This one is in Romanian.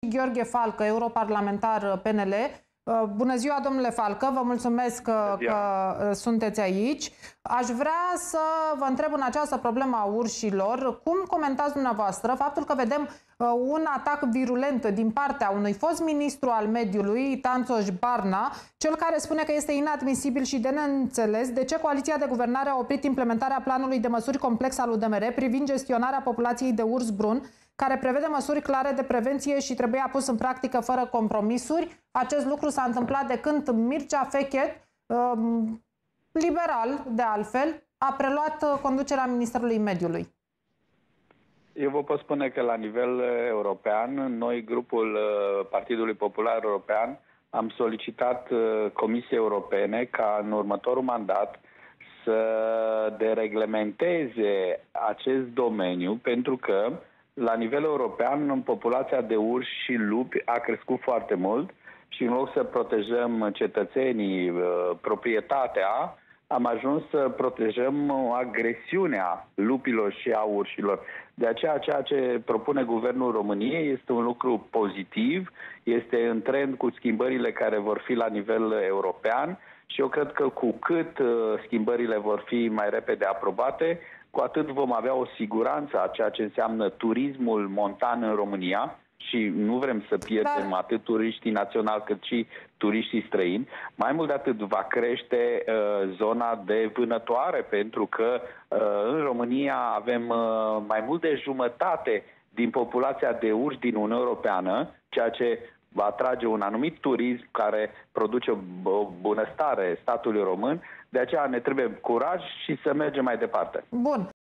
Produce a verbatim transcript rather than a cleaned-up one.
Gheorghe Falcă, europarlamentar P N L. Bună ziua, domnule Falcă, vă mulțumesc că, că sunteți aici. Aș vrea să vă întreb în această problemă a urșilor, cum comentați dumneavoastră faptul că vedem un atac virulent din partea unui fost ministru al mediului, Tanțoș Barna, cel care spune că este inadmisibil și de neînțeles de ce coaliția de guvernare a oprit implementarea planului de măsuri complex al U D M R privind gestionarea populației de urs brun, care prevede măsuri clare de prevenție și trebuia pus în practică fără compromisuri. Acest lucru s-a întâmplat de când Mircea Fechet, liberal de altfel, a preluat conducerea Ministerului Mediului. Eu vă pot spune că la nivel european, noi, grupul Partidului Popular European, am solicitat Comisiei Europene ca în următorul mandat să dereglementeze acest domeniu, pentru că la nivel european populația de urși și lupi a crescut foarte mult și în loc să protejăm cetățenii, proprietatea, am ajuns să protejăm agresiunea lupilor și a urșilor. De aceea, ceea ce propune Guvernul României este un lucru pozitiv, este în trend cu schimbările care vor fi la nivel european și eu cred că cu cât schimbările vor fi mai repede aprobate, cu atât vom avea o siguranță a ceea ce înseamnă turismul montan în România și nu vrem să pierdem Dar... atât turiștii naționali cât și turiștii străini. Mai mult de atât va crește uh, zona de vânătoare, pentru că uh, în România avem uh, mai mult de jumătate din populația de urși din Uniunea Europeană, ceea ce va atrage un anumit turism care produce o bunăstare statului român. De aceea ne trebuie curaj și să mergem mai departe. Bun.